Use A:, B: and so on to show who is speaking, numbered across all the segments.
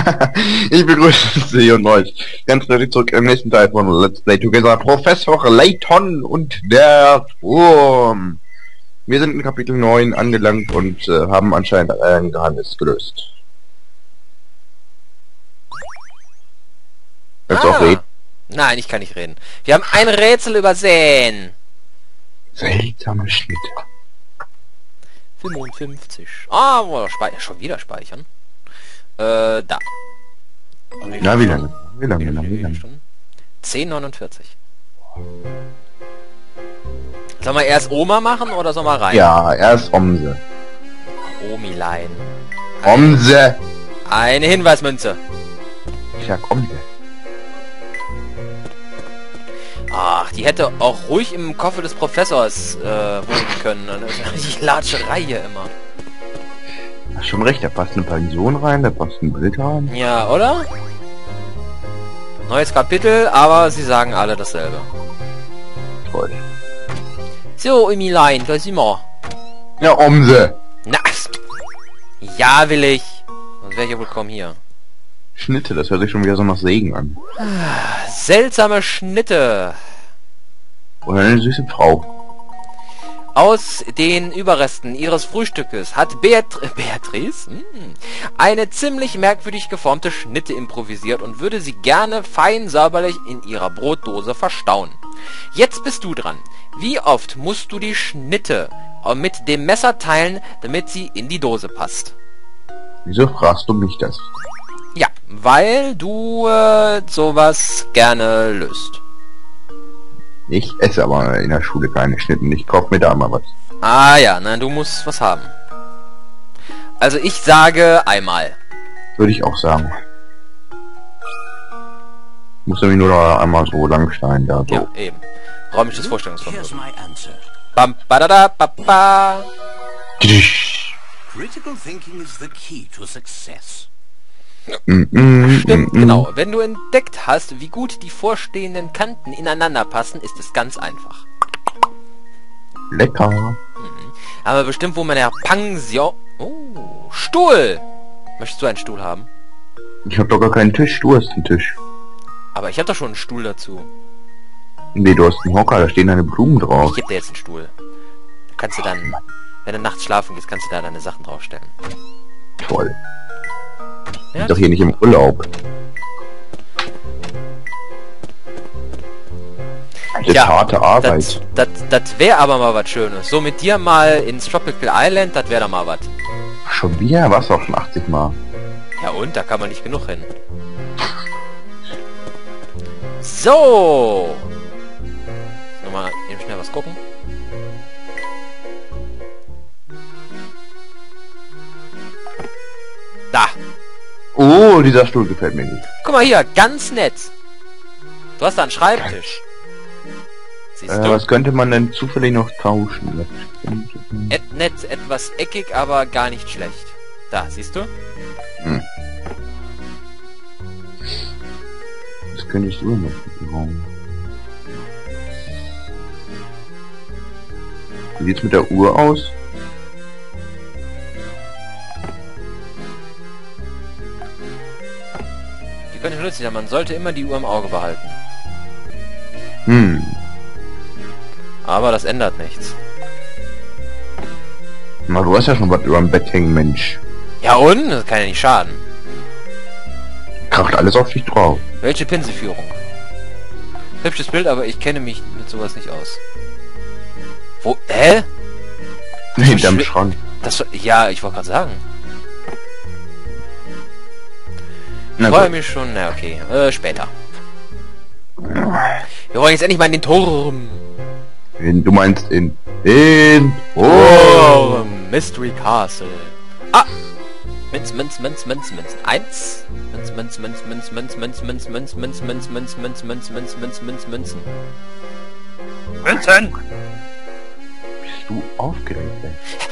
A: Ich begrüße Sie und euch ganz herzlich zurück im nächsten Teil von Let's Play Together. Professor Layton und der Turm. Wir sind in Kapitel 9 angelangt und haben anscheinend ein Geheimnis gelöst. Willst du auch reden?
B: Nein, ich kann nicht reden. Wir haben ein Rätsel übersehen.
A: Seltsame Schnitte.
B: 55. Ah, schon wieder speichern. Da.
A: Na, wie lange? Wie lange?
B: 10:49. Sollen wir erst Oma machen oder sollen wir rein?
A: Ja, erst Omse.
B: Omilein.
A: Omse!
B: Eine Hinweismünze.
A: Ich sag Omse.
B: Ach, die hätte auch ruhig im Koffer des Professors wohnen können. Die Latscherei hier immer.
A: Hast schon recht, da passt eine Pension rein, da passt ein Bild rein.
B: Ja, oder? Neues Kapitel, aber sie sagen alle dasselbe.
A: Toll.
B: So, Emilein, da sind wir.
A: Ja, Omse!
B: Na, ja, will ich. Sonst wäre ich ja wohl kaum hier.
A: Schnitte, das hört sich schon wieder so nach Segen an.
B: Seltsame Schnitte.
A: Oder eine süße Frau.
B: Aus den Überresten ihres Frühstückes hat Beatrice eine ziemlich merkwürdig geformte Schnitte improvisiert und würde sie gerne fein säuberlich in ihrer Brotdose verstauen. Jetzt bist du dran. Wie oft musst du die Schnitte mit dem Messer teilen, damit sie in die Dose passt?
A: Wieso fragst du mich das?
B: Ja, weil du sowas gerne löst.
A: Ich esse aber in der Schule keine Schnitten. Ich kauf mir da mal was.
B: Ah ja, na, du musst was haben. Also ich sage einmal.
A: Würde ich auch sagen. Muss nämlich nur noch einmal so lang schneiden, da so.
B: Ja, eben. Räumliches Vorstellungsvermögen. Bam, badada, baba.
C: Critical thinking is the key to success.
B: Stimmt, genau. Wenn du entdeckt hast, wie gut die vorstehenden Kanten ineinander passen, ist es ganz einfach.
A: Lecker.
B: Aber bestimmt, wo man ja Pension... Oh, Stuhl! Möchtest du einen Stuhl haben?
A: Ich hab doch gar keinen Tisch, du hast einen Tisch.
B: Aber ich habe doch schon einen Stuhl dazu.
A: Nee, du hast einen Hocker, da stehen deine Blumen drauf.
B: Ich gebe dir jetzt einen Stuhl. Du kannst du dann, wenn du nachts schlafen gehst, kannst du da deine Sachen draufstellen.
A: Toll.
B: Ja,
A: Ich bin doch hier nicht im Urlaub. Das ist harte Arbeit.
B: Das wäre aber mal was Schönes. So mit dir mal ins Tropical Island, das wäre da mal was.
A: Schon wieder? Was auch schon 80 Mal.
B: Ja und? Da kann man nicht genug hin. So! Nochmal eben schnell was gucken. Da!
A: Oh, dieser Stuhl gefällt mir nicht.
B: Guck mal hier, ganz nett. Du hast da einen Schreibtisch. Siehst du?
A: Was könnte man denn zufällig noch tauschen?
B: Nett, etwas eckig, aber gar nicht schlecht. Da, siehst du?
A: Das könnte ich immer noch gebrauchen. Wie sieht's mit der Uhr aus?
B: Die könnte nützlich sein, man sollte immer die Uhr im Auge behalten. Aber das ändert nichts.
A: Na, du hast ja schon was über dem Bett hängen, Mensch.
B: Ja und? Das kann ja nicht schaden.
A: Kracht alles auf dich drauf.
B: Welche Pinselführung? Hübsches Bild, aber ich kenne mich mit sowas nicht aus. Wo?
A: Hinterm Schrank.
B: Das, ja, ich wollte gerade sagen. Ich
A: Na
B: freue
A: gut.
B: mich schon. Na okay, später. Wir wollen jetzt endlich mal in den Turm.
A: Du meinst in
B: Oh, Mystery Castle. Ah! Minz. Eins. Minz. Münzen.
A: Bist du aufgeregt, ey?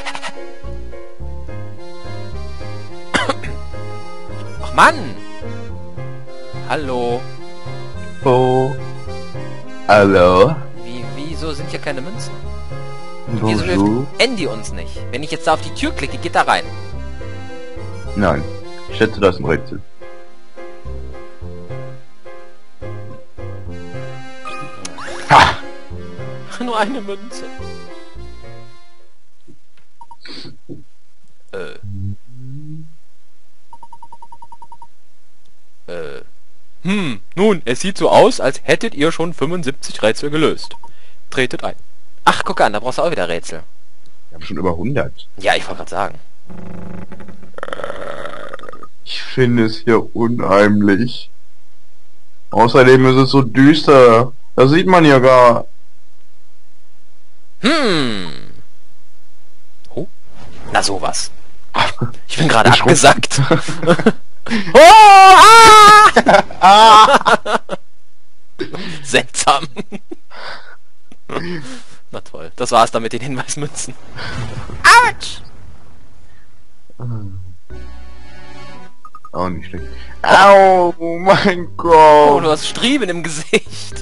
B: Ach Mann! Hallo.
A: Oh. Hallo?
B: Wieso sind hier keine Münzen? Wieso hilft
A: Bonjour.
B: Andy uns nicht? Wenn ich jetzt da auf die Tür klicke, geht da rein.
A: Nein. Ich schätze, das ist ein Rätsel.
B: nur eine Münze. Nun, es sieht so aus, als hättet ihr schon 75 Rätsel gelöst. Tretet ein. Ach, guck an, da brauchst du auch wieder Rätsel.
A: Wir haben schon über 100.
B: Ja, ich wollte gerade sagen.
A: Ich finde es hier unheimlich. Außerdem ist es so düster. Da sieht man ja gar...
B: Oh, na sowas. Ich bin gerade
A: Ich
B: abgesackt. Oh, seltsam. Na toll, das war's dann mit den Hinweismünzen. Autsch!
A: Auch nicht schlecht. Au, mein
B: Oh,
A: Gott.
B: du hast Striemen im Gesicht.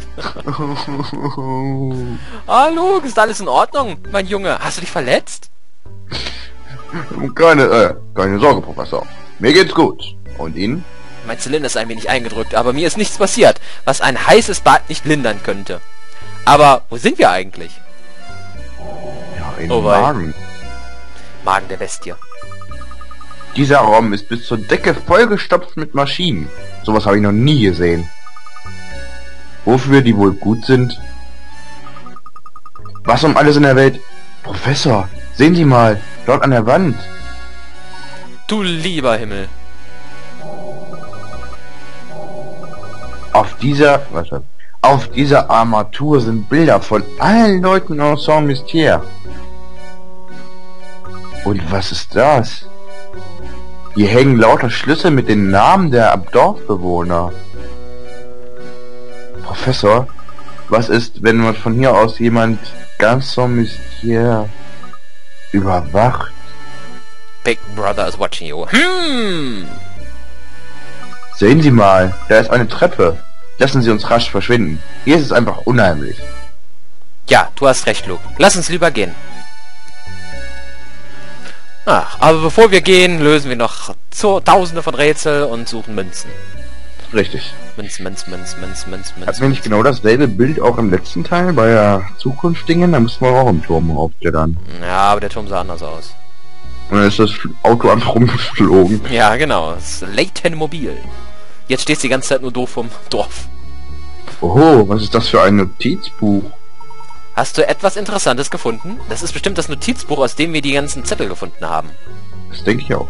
B: Hallo, ist alles in Ordnung, mein Junge? Hast du dich verletzt?
A: Keine Sorge, Professor. Mir geht's gut. Und Ihnen?
B: Mein Zylinder ist ein wenig eingedrückt, aber mir ist nichts passiert, was ein heißes Bad nicht lindern könnte. Aber wo sind wir eigentlich?
A: Ja, in
B: Oh
A: den
B: wei.
A: Magen.
B: Magen der Bestie.
A: Dieser Raum ist bis zur Decke vollgestopft mit Maschinen. Sowas habe ich noch nie gesehen. Wofür die wohl gut sind? Was um alles in der Welt? Professor, sehen Sie mal, dort an der Wand.
B: Du lieber Himmel.
A: Auf dieser Armatur sind Bilder von allen Leuten aus Saint-Mystère. Und was ist das? Hier hängen lauter Schlüssel mit den Namen der Dorfbewohner. Professor, was ist, wenn man von hier aus jemand ganz Saint-Mystère überwacht?
B: Big Brother is watching you.
A: Sehen Sie mal, da ist eine Treppe. Lassen Sie uns rasch verschwinden. Hier ist es einfach unheimlich.
B: Ja, du hast recht, Luke. Lass uns lieber gehen. Ach, aber bevor wir gehen, lösen wir noch tausende von Rätsel und suchen Münzen.
A: Richtig.
B: Münzen.
A: Hatten wir nicht genau dasselbe Bild auch im letzten Teil bei der Zukunft-Dingen? Da mussten wir auch im Turm aufklettern.
B: Ja, aber der Turm sah anders aus.
A: Und dann ist das Auto einfach rumgeflogen.
B: Ja, genau. Das ist Leighton Mobil. Jetzt stehst du die ganze Zeit nur doof vom Dorf.
A: Oho, was ist das für ein Notizbuch?
B: Hast du etwas Interessantes gefunden? Das ist bestimmt das Notizbuch, aus dem wir die ganzen Zettel gefunden haben.
A: Das denke ich auch.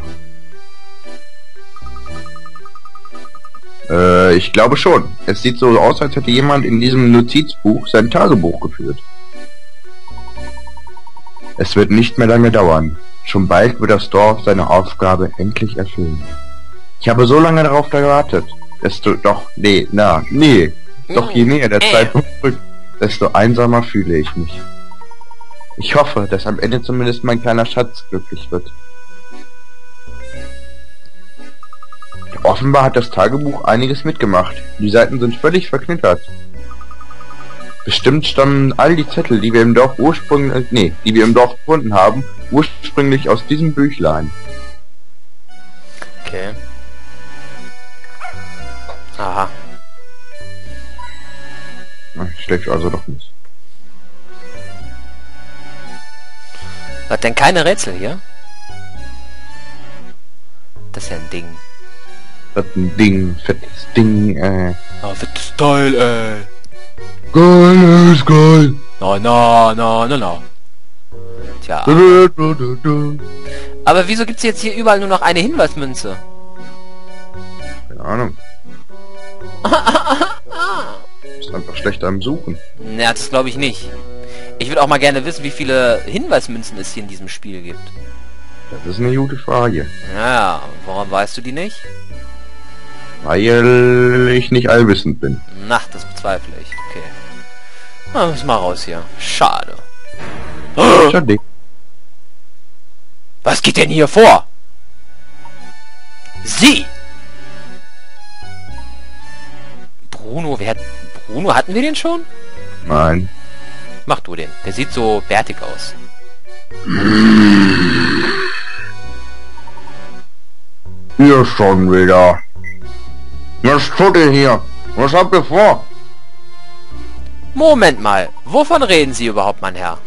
A: Ich glaube schon. Es sieht so aus, als hätte jemand in diesem Notizbuch sein Tagebuch geführt. Es wird nicht mehr lange dauern. Schon bald wird das Dorf seine Aufgabe endlich erfüllen. Ich habe so lange darauf gewartet. Doch je näher der Zeitpunkt rückt, desto einsamer fühle ich mich. Ich hoffe, dass am Ende zumindest mein kleiner Schatz glücklich wird. Offenbar hat das Tagebuch einiges mitgemacht. Die Seiten sind völlig verknittert. Bestimmt stammen all die Zettel, die wir im Dorf gefunden haben, ursprünglich aus diesem Büchlein.
B: Okay. Aha.
A: Schlecht also doch nicht.
B: Hat denn keine Rätsel hier? Das ist ja ein Ding.
A: Das ist ein Ding, fettes Ding,
B: Ah, fettes Teil,
A: Geil ist geil.
B: Na. Tja. Aber wieso gibt's jetzt hier überall nur noch eine Hinweismünze?
A: Keine Ahnung. Ist einfach schlecht am Suchen.
B: Na, das glaube ich nicht. Ich würde auch mal gerne wissen, wie viele Hinweismünzen es hier in diesem Spiel gibt.
A: Das ist eine gute Frage.
B: Ja, warum weißt du die nicht?
A: Weil ich nicht allwissend bin.
B: Na, das bezweifle ich. Okay. Na, muss mal raus hier. Schade.
A: Schade.
B: Was geht denn hier vor? Sie! Bruno, Bruno, hatten wir den schon?
A: Nein.
B: Mach du den. Der sieht so bärtig aus.
A: Ihr schon wieder. Was tut ihr hier? Was habt ihr vor?
B: Moment mal, wovon reden Sie überhaupt, mein Herr?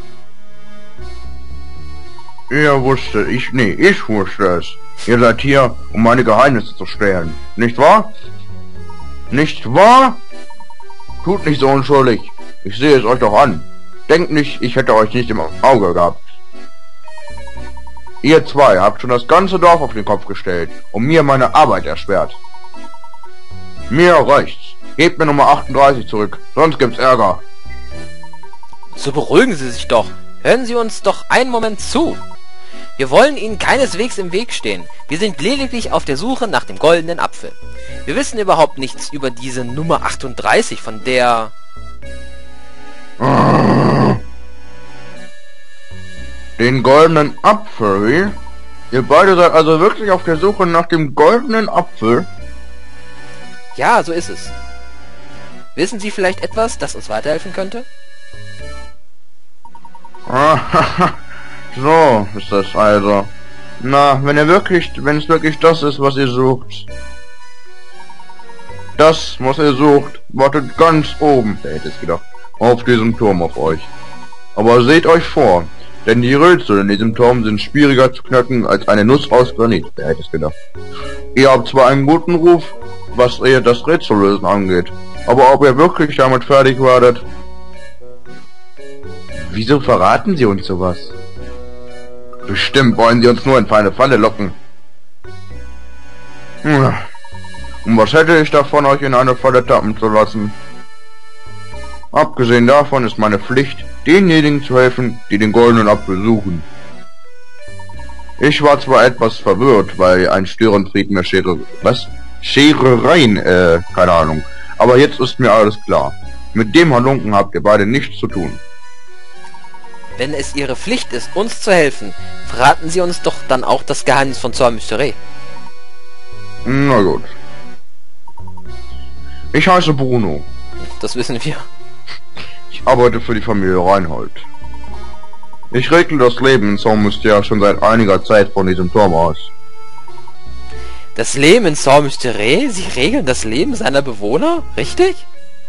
A: Ich wusste es. Ihr seid hier, um meine Geheimnisse zu stehlen. Nicht wahr? Nicht wahr? Tut nicht so unschuldig. Ich sehe es euch doch an. Denkt nicht, ich hätte euch nicht im Auge gehabt. Ihr zwei habt schon das ganze Dorf auf den Kopf gestellt und mir meine Arbeit erschwert. Mir reicht's. Gebt mir Nummer 38 zurück, sonst gibt's Ärger.
B: So beruhigen Sie sich doch. Hören Sie uns doch einen Moment zu. Wir wollen Ihnen keineswegs im Weg stehen. Wir sind lediglich auf der Suche nach dem goldenen Apfel. Wir wissen überhaupt nichts über diese Nummer 38, von der...
A: Den goldenen Apfel? Ihr beide seid also wirklich auf der Suche nach dem goldenen Apfel?
B: Ja, so ist es. Wissen Sie vielleicht etwas, das uns weiterhelfen könnte?
A: So ist das also. Na, wenn es wirklich das ist, was ihr sucht. Das, was ihr sucht, wartet ganz oben, wer hätte es gedacht, auf diesem Turm auf euch. Aber seht euch vor, denn die Rätsel in diesem Turm sind schwieriger zu knacken als eine Nuss aus Granit, wer hätte es gedacht. Ihr habt zwar einen guten Ruf, was ihr das Rätsellösen angeht, aber ob ihr wirklich damit fertig werdet... Wieso verraten Sie uns sowas? Bestimmt wollen Sie uns nur in eine Falle locken. Und was hätte ich davon, euch in eine Falle tappen zu lassen? Abgesehen davon ist meine Pflicht, denjenigen zu helfen, die den goldenen Apfel suchen. Ich war zwar etwas verwirrt, weil ein Störenfried mir Scherereien, keine Ahnung. Aber jetzt ist mir alles klar. Mit dem Halunken habt ihr beide nichts zu tun.
B: Wenn es Ihre Pflicht ist, uns zu helfen, verraten Sie uns doch dann auch das Geheimnis von Sir Mystery.
A: Na gut. Ich heiße Bruno.
B: Das wissen wir.
A: Ich arbeite für die Familie Reinhold. Ich regle das Leben in Sir Mystery schon seit einiger Zeit von diesem Turm aus.
B: Das Leben in Sir Mystery? Sie regeln das Leben seiner Bewohner? Richtig?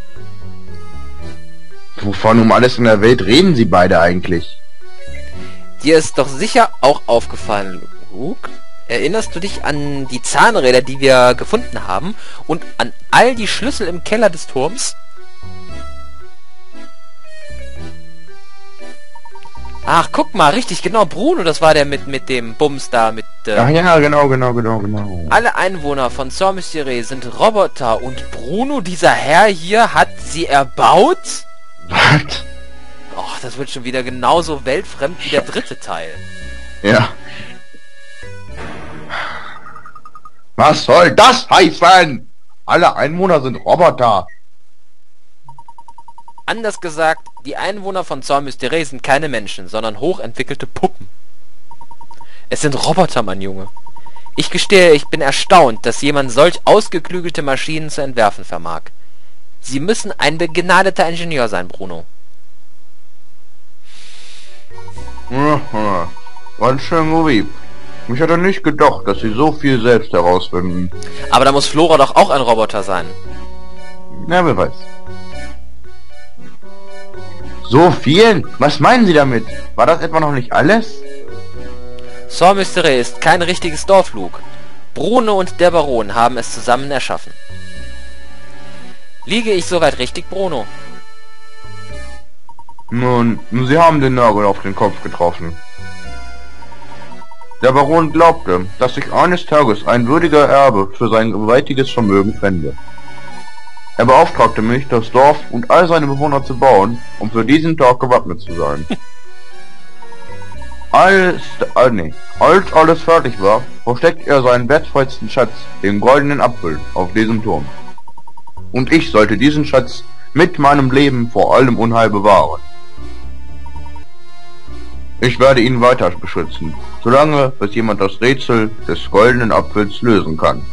A: Wovon um alles in der Welt reden Sie beide eigentlich?
B: Dir ist doch sicher auch aufgefallen, Luke. Erinnerst du dich an die Zahnräder, die wir gefunden haben? Und an all die Schlüssel im Keller des Turms? Ach, guck mal, richtig, genau, Bruno, das war der mit dem Bums da, mit...
A: Ach ja, genau.
B: Alle Einwohner von Sir Mystery sind Roboter und Bruno, dieser Herr hier, hat sie erbaut?
A: Was?
B: Och, das wird schon wieder genauso weltfremd wie der dritte Teil.
A: Ja. Was soll das heißen? Alle Einwohner sind Roboter.
B: Anders gesagt, die Einwohner von Sir Mystery sind keine Menschen, sondern hochentwickelte Puppen. Es sind Roboter, mein Junge. Ich gestehe, ich bin erstaunt, dass jemand solch ausgeklügelte Maschinen zu entwerfen vermag. Sie müssen ein begnadeter Ingenieur sein, Bruno.
A: Ganz schön lieb. Ich hätte nicht gedacht, dass Sie so viel selbst herausfinden.
B: Aber da muss Flora doch auch ein Roboter sein.
A: Na, wer weiß. So viel? Was meinen Sie damit? War das etwa noch nicht alles?
B: Sir Mystery ist kein richtiges Dorf, Luke. Bruno und der Baron haben es zusammen erschaffen. Liege ich soweit richtig, Bruno?
A: Nun, Sie haben den Nagel auf den Kopf getroffen. Der Baron glaubte, dass sich eines Tages ein würdiger Erbe für sein gewaltiges Vermögen fände. Er beauftragte mich, das Dorf und all seine Bewohner zu bauen, um für diesen Tag gewappnet zu sein. Als alles fertig war, versteckte er seinen wertvollsten Schatz, den goldenen Apfel, auf diesem Turm. Und ich sollte diesen Schatz mit meinem Leben vor allem Unheil bewahren. Ich werde ihn weiter beschützen, solange bis jemand das Rätsel des goldenen Apfels lösen kann.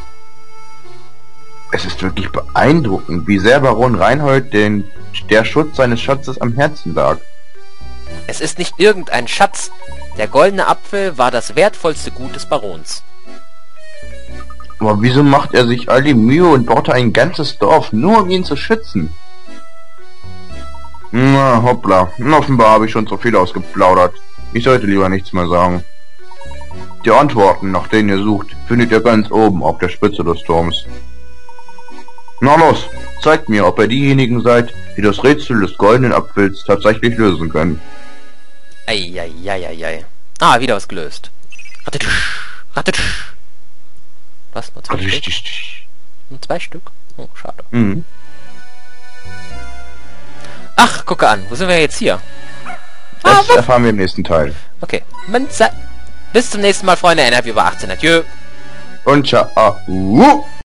A: Es ist wirklich beeindruckend, wie sehr Baron Reinhold der Schutz seines Schatzes am Herzen lag.
B: Es ist nicht irgendein Schatz. Der goldene Apfel war das wertvollste Gut des Barons.
A: Aber wieso macht er sich all die Mühe und baute ein ganzes Dorf, nur um ihn zu schützen? Na, hoppla. Offenbar habe ich schon so viel ausgeplaudert. Ich sollte lieber nichts mehr sagen. Die Antworten, nach denen ihr sucht, findet ihr ganz oben auf der Spitze des Turms. Na los, zeigt mir, ob ihr diejenigen seid, die das Rätsel des goldenen Apfels tatsächlich lösen können.
B: Eieieiei. Ah, wieder was gelöst. Rattetsch, rattetsch. Was? Nur 2 Stück? Nur 2 Stück? Oh, schade.
A: Mhm.
B: Ach, gucke an. Wo sind wir jetzt hier?
A: Das erfahren wir im nächsten Teil.
B: Okay. Bis zum nächsten Mal, Freunde. NRW über 18. Adieu.
A: Und ciao.